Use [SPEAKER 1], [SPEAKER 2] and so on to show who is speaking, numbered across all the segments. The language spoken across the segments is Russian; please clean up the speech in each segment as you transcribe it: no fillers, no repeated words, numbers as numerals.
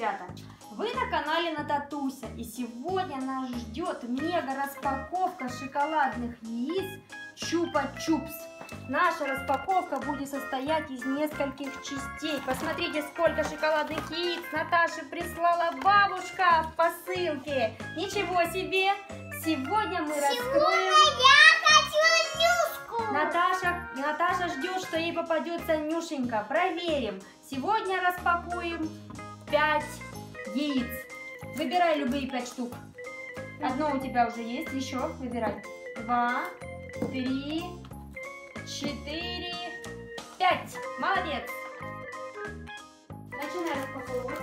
[SPEAKER 1] ребята! Вы на канале Нататуся, и сегодня нас ждет мега распаковка шоколадных яиц Чупа-Чупс. Наша распаковка будет состоять из нескольких частей. Посмотрите, сколько шоколадных яиц Наташе прислала бабушка в посылке. Ничего себе! Сегодня мы раскроем... Наташа ждет, что ей попадется Нюшенька. Проверим. Сегодня распакуем 5 яиц. Выбирай любые 5 штук. Одно у тебя уже есть. Еще выбирай. 2, 3, 4, 5. Молодец. Начинай распаковывать.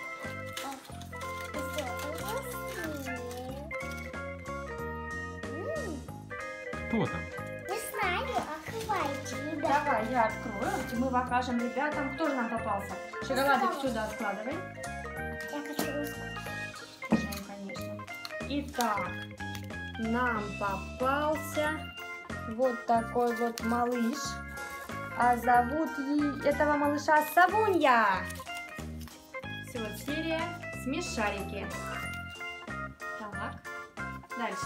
[SPEAKER 2] Кто там?
[SPEAKER 3] Не знаю, открывайте, ребята.
[SPEAKER 1] Давай, я открою. Мы покажем ребятам, кто же нам попался. Шоколадик сюда складывай.
[SPEAKER 3] Я хочу раскрыть.
[SPEAKER 1] Жень, конечно. Итак, нам попался вот такой вот малыш. А зовут этого малыша Савунья. Все, серия смешарики. Так, дальше.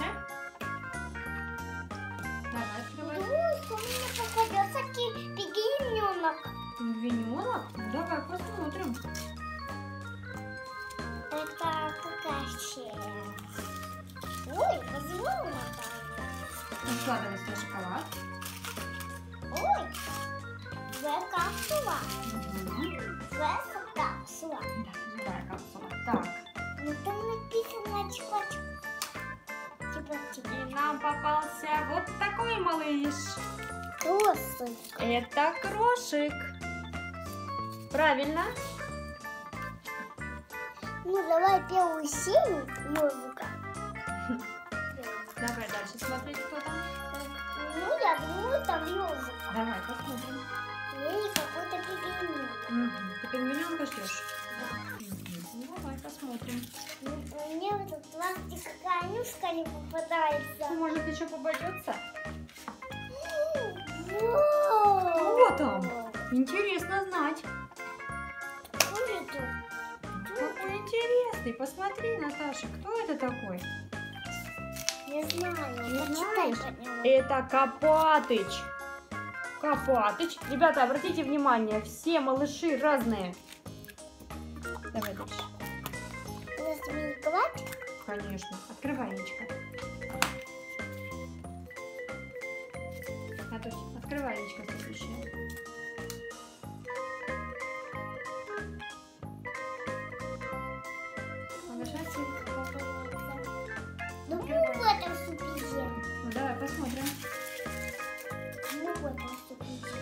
[SPEAKER 1] Давай, открывай.
[SPEAKER 3] Что мне попадется пигмененок?
[SPEAKER 1] Пингвиненок? Давай посмотрим.
[SPEAKER 3] Это какая? Ой, позволила там.
[SPEAKER 1] Складывай свой шоколад.
[SPEAKER 3] Ой, капсула.
[SPEAKER 1] Угу.
[SPEAKER 3] Капсула.
[SPEAKER 1] Да, живая капсула. Так.
[SPEAKER 3] Ну там написано чупа-чуп.
[SPEAKER 1] И нам попался вот такой малыш.
[SPEAKER 3] Крошик.
[SPEAKER 1] Это крошик. Правильно?
[SPEAKER 3] Ну давай первую серию ежика.
[SPEAKER 1] Давай дальше смотреть, кто там.
[SPEAKER 3] Ну я думаю там ежик.
[SPEAKER 1] Давай посмотрим.
[SPEAKER 3] И какой-то пигмент.
[SPEAKER 1] Угу. Ты пингвиненка ждешь? Да. Ну, давай посмотрим.
[SPEAKER 3] Мне в этот пластик конюшка не попадается.
[SPEAKER 1] Ну, может, еще попадется?
[SPEAKER 3] Кто
[SPEAKER 1] там? Интересно знать. Какой интересный. Посмотри, Наташа, кто это такой?
[SPEAKER 3] Не знаю.
[SPEAKER 1] Не
[SPEAKER 3] Почитай
[SPEAKER 1] знаешь?
[SPEAKER 3] про него.
[SPEAKER 1] Это Копатыч. Копатыч. Ребята, обратите внимание, все малыши разные. Давай дальше.
[SPEAKER 3] Размиговать?
[SPEAKER 1] Конечно. Открывай, яичко. Натусь, открывай яичко следующее.
[SPEAKER 3] Ну, в этом супизе.
[SPEAKER 1] Ну, давай посмотрим.
[SPEAKER 3] Ну, в этом супизе.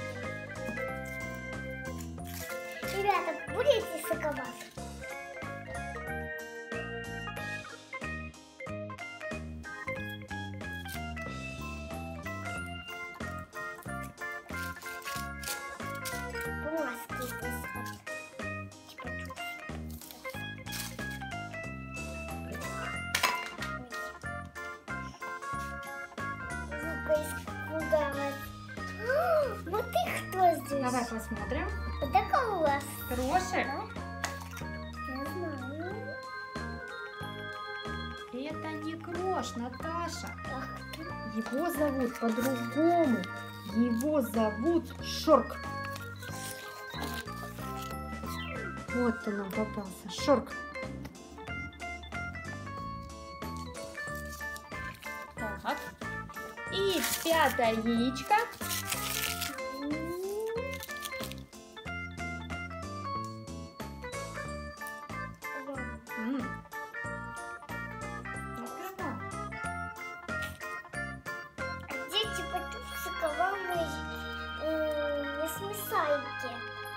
[SPEAKER 3] Ребята, будете соковать? Маски здесь. Вот ты кто здесь?
[SPEAKER 1] Давай посмотрим.
[SPEAKER 3] Это у вас?
[SPEAKER 1] Крошек.
[SPEAKER 3] Я знаю.
[SPEAKER 1] Это не крош, Наташа.
[SPEAKER 3] Ах ты.
[SPEAKER 1] Его зовут по-другому. Его зовут Шорк. Вот он нам попался. Шорк. Так. И 5-е яичко. Открывай.
[SPEAKER 3] Где чупа-чупс шоколадные не смешайки?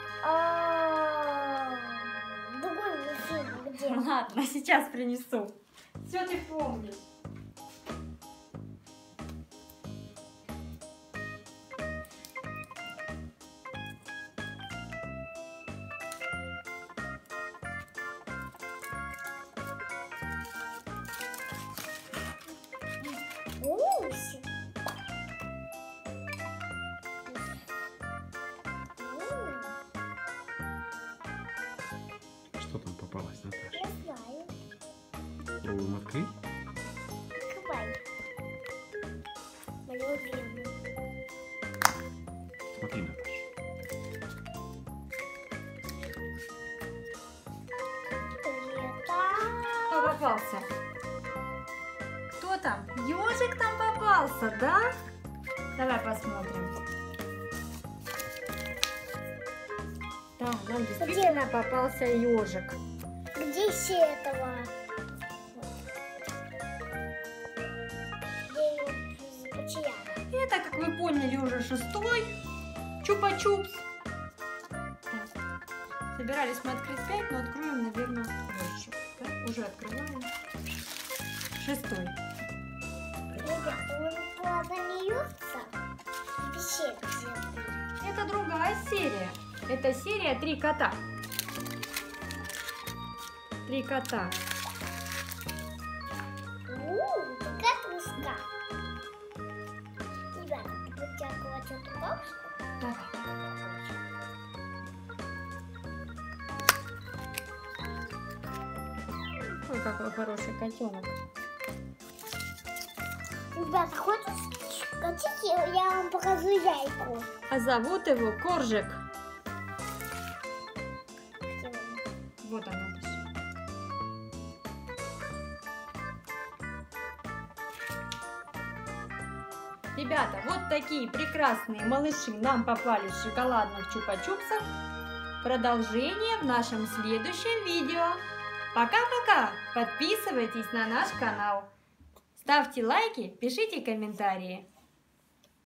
[SPEAKER 3] Другой фильм где?
[SPEAKER 1] Ладно, сейчас принесу. Все ты помнишь.
[SPEAKER 3] Гусь.
[SPEAKER 2] попалась, Наташа?
[SPEAKER 3] Я знаю.
[SPEAKER 2] Пробуем открыть.
[SPEAKER 3] Открывай. Мою любимую.
[SPEAKER 2] Смотри, Наташа.
[SPEAKER 1] Кто попался? Кто там? Ежик там попался, да? Давай посмотрим. Да, нам действительно попался ежик.
[SPEAKER 3] Где еще этого? Где ее потеряла?
[SPEAKER 1] Это, как вы поняли, уже 6-й чупа-чупс. Так. Собирались мы открыть 5, но откроем, наверное, больше. Да? Уже открываем. 6-й.
[SPEAKER 3] Ребята, он правда смеется. В пещере где-то.
[SPEAKER 1] Это другая серия. Это серия 3 кота. 3 кота.
[SPEAKER 3] Какая трушка. Ребята, вытягивать эту бабушку.
[SPEAKER 1] Давай. Ой, какой хороший котенок.
[SPEAKER 3] Ребята, хотите, я вам покажу яйку?
[SPEAKER 1] А зовут его Коржик.
[SPEAKER 3] Где он?
[SPEAKER 1] Вот она. Ребята, вот такие прекрасные малыши нам попались в шоколадных чупа-чупсах. Продолжение в нашем следующем видео. Пока-пока! Подписывайтесь на наш канал. Ставьте лайки, пишите комментарии.